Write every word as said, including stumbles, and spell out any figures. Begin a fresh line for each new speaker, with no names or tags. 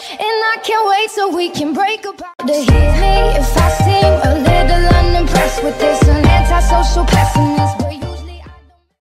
And I can't wait so we can break apart. To hear me if I seem a little unimpressed with this, an antisocial pessimist.